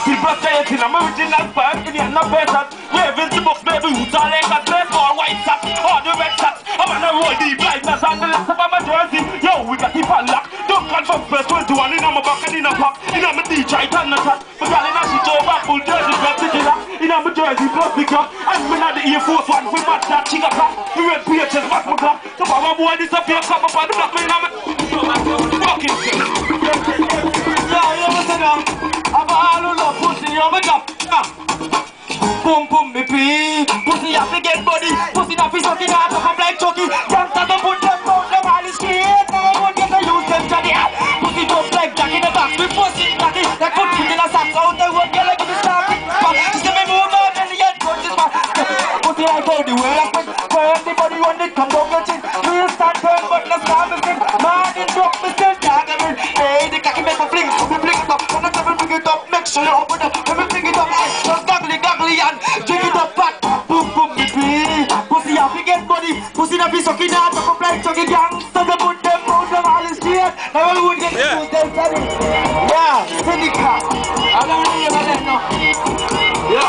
Silver giant in I'm original spark, in the no better. Ravens the box, maybe you tell like a dress or white socks, or the red socks. I'm gonna roll the blindness on the left of my jersey. Yo, we got the fan lock. Don't confirm first 21 in my back and in a pop. In my D-try, turn the top. But I know she told back full jersey, got the killer. In my jersey, plus the clock. And me not the Air Force One, we match that chica clock. The red PHS, back my clock. So my boy disappear, come up on the black man. Fucking shit. Yo, you listen now. I'm all who love pussy, you make up. Boom, boom, me pee. Pussy have to get body. Pussy not be sucking out of a black chucky. Youngsters don't put them out, them all is shit. Now I won't get to use them johnny. Pussy don't like jack in the box. We pussy johnny. They put foot in a sack out. They won't get like in the stock. Just let me move on and the end punches man. Pussy like how the way I quit. For everybody when they come down your chin. Real stand turn but no stop me thing. Man in drop me still targeting. Hey, the cocky make a fling. We fling it up. When the devil bring it up, make sure you open up. Let me fling it up. Just gaggly and drink it up back. Boom boom baby. Pussy have to get money. Pussy not be sucking out of a black chucky gang. So they put them out of all the street. Now we would get to use them telling. Yeah, Seneca. I don't know about that now. Yeah.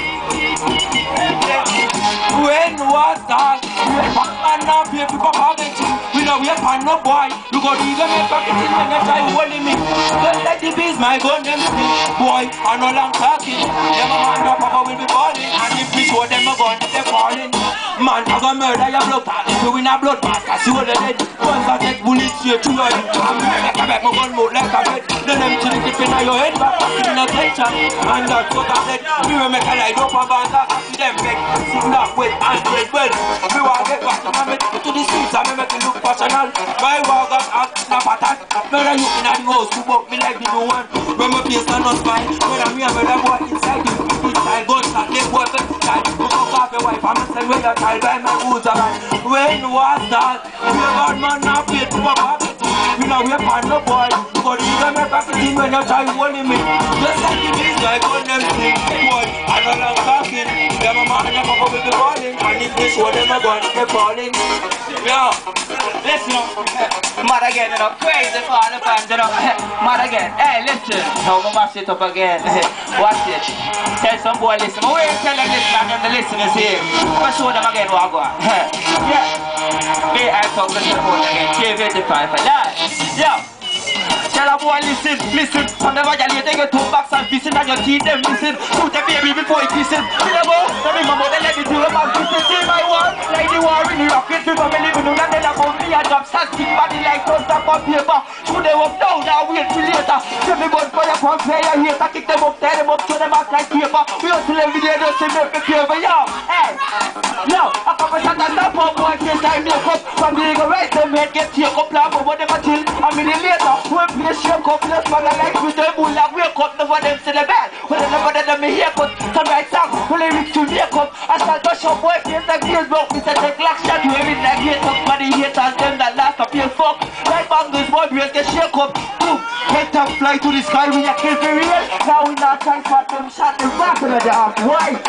When was that? We are back and now people come again. We know we are pan no boy. You got to even make back in when you try holding me. Don't let the bees my gun them sleep. Boy, I no long talking. Them a man up papa will be balling. And if we show them a gun, they're falling. Man, I gonna murder your blood clot. If you win a blood bath, I see what they did. Once I take bullets straight to your head. I'm like a bet, my gun move like a bed. Then them chill it in your head, but I see no tension. And that's what I said. We will make a light up and bounce up. I see them beg. Sing that with and break well. We want to get back and make it to the streets and make it look fashionable. My wagon and snap attack. Murder you in the house, who bought me like the new one. When my face and not spine. When I'm here, murder boy inside you. Inside gunshot, they boy for the child. You fuck off your wife, I'm not saying where your child by my roots are. When was that? We got man now paid to my pocket. We know we're pan no boy. But you don't make back the thing when you try holding me. Just like the bees like on them sing. Boy, I don't like talking. Them a man and your papa will be falling. And if they show them a gun, they're falling. Yo, listen up. Mad again, you know, crazy for all the fans, you know. Mad again. Hey, listen. Now I'm gonna mash it up again. Watch it. Tell some boy listen. Wait, tell them listen and them the listeners here. I'm gonna show them again what I got. Yeah. They are talking to the phone again. K55 for that. Yo. Tell a boy listen, listen. From the violate they get two backs and pissing and your teeth them missing. Shoot the baby before it kissing. See the boy, tell me my mother let me do a man kissing. See my war, like the war in the rocket. People me living on and then above me and drop static body like toast up on paper. Shoot them up down now wait till later. Tell me boy for your punk player here. Kick them up, tear them up, throw them out like paper. We hustle every day just to make me feel for yo. Hey, yo, I come and shut that up on boy case I make up. From the legal right them head get take up plan but what them a chill. A minute later, they shake up, let's man like with them bull and wake up, no for them to the bed. When they never did them haircut, some right song, when they reach to wake up, I start to show boy face like Facebook, we say take lack shot, we every like hate up, but the haters them that last up here fuck. Like bangles, boy brains get shake up, boom, head top fly to the sky, we a kill for real. Now we not trying to them shot them back to the half, why?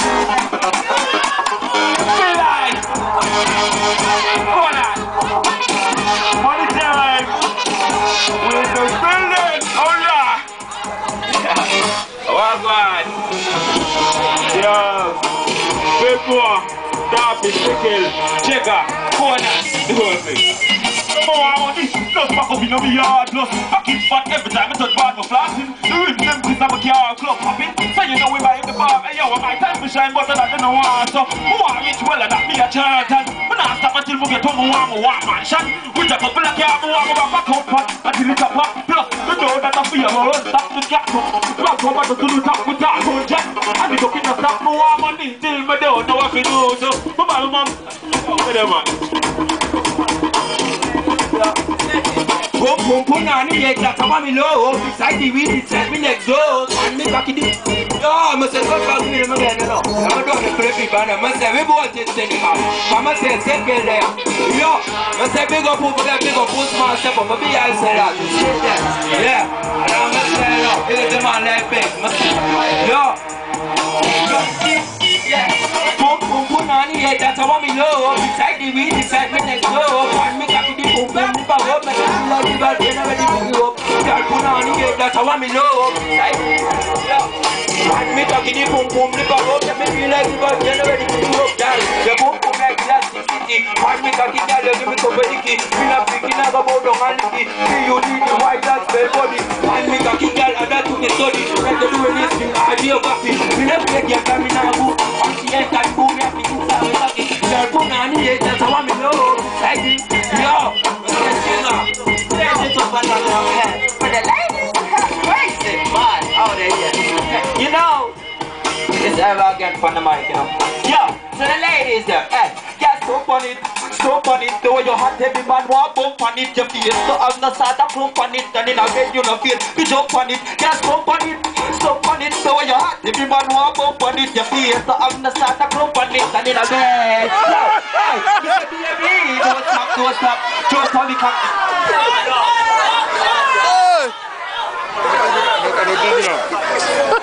Feel like, go on, money time. We're the building! Oh yeah! Oh God! Yo! Big boy! Darby, Pickle, Jigger, Corner, the whole thing. Oh, I want this. Just back up in my yard. Plus, fucking fat every time I touch bad for flashing. The rim them kids have a car club popping. So you know we buy the bar. Hey yo, my time to shine better than the want. So, who want rich well and that be a charlatan? But now stop until we get home and want mansion. We just couple of car, we want to back up until it's up. Plus, you know that I feel my own stop to get up. Rock over to the top with that whole jet. And it's okay to stop me want money till me don't know what to do. So, my mom, whatever. Boom boom boom nani get that come me low beside the wheel it set me next door and me back it yo me say go back me no get no I'm going to play people and me say we both it send it back come say set me there yo me say big up over there big up post man step up me I say that yeah and I'm say no it's the man like big yo boom boom boom nani get that come me low beside the wheel it set me next door and me back it boom boom me back up like you got to get ready to go. That's how I'm in love. boom, the road, you make me like you got generated to Europe, girl. You boom, boom like elastic city. Find me cocky, girl, you give me some body. Me not freaking out about the maliki. See you need the white that spell body. Find me cocky, girl, and that took a study. Like the do anything, I do coffee. Me not break your family now, boo. I'm she ain't that boom, you have to use that cocky. Girl, boom, I need it, that's how I me know. Like this, yo. For the ladies, crazy man out there. You know, it's ever again from the mic, you know. Yo, so the ladies there, hey, get soap on it, the way you hot heavy man walk bump on it, your face, so I'm not start to plump on it, and in a bed you don't feel, you jump on it, get soap on it, the way you hot heavy man walk bump on it, your face, so I'm not start to plump on it, and in a bed. Yo, hey, baby, don't stop, the cock. Hey!